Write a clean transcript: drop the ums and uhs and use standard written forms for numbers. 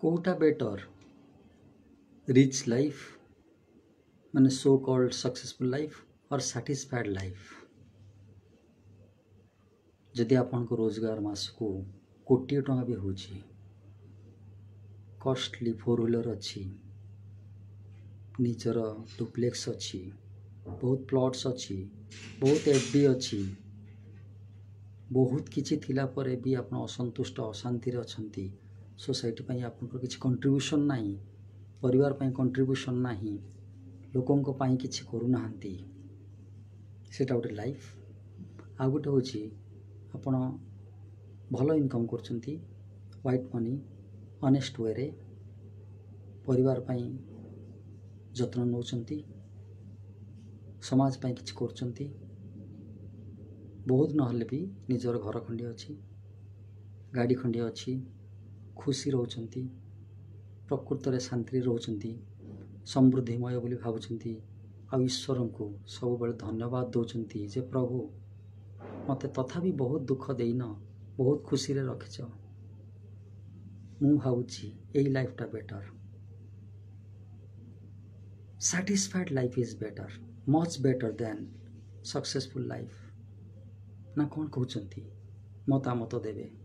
Kota better rich life माने so called successful life और satisfied life. जदि आपन को रोजगार मास को कोटी टंका भी होची, कॉस्टली फोर व्हीलर अच्छी, निजर डुप्लेक्स अच्छी, बहुत प्लॉट्स अच्छी, बहुत एफडी अच्छी, बहुत किछि थिला परे भी आपन असंतुष्ट अशांति रे अछंती। सोसाइटी पई आपन को किछि कंट्रीब्यूशन नाही, परिवार पई कंट्रीब्यूशन नाही, लोकन को पई किछि करू नाहंती, सेटा उटे लाइफ। आ गुटे होची आपन भलो इनकम करचंती, व्हाइट मनी ऑनेस्ट वे रे परिवार पई जत्न नौचंती, समाज पई किछि करचंती, बहुत नहले भी निजर घर खंडी अच्छी, गाड़ी खंडी अच्छी, खुशी रोचंती, प्रकृत रे शांति रोचंती, समृद्धिमय बोली भावुचंती। आ ईश्वर को सब बेले धन्यवाद दौचंती जे प्रभु मते तथापि बहुत दुख देइन, बहुत खुशी रे रखिछ। मु भावुची एई लाइफ टा better. Satisfied life is better, much better than successful life. ना कौन कहते मतामत देवे।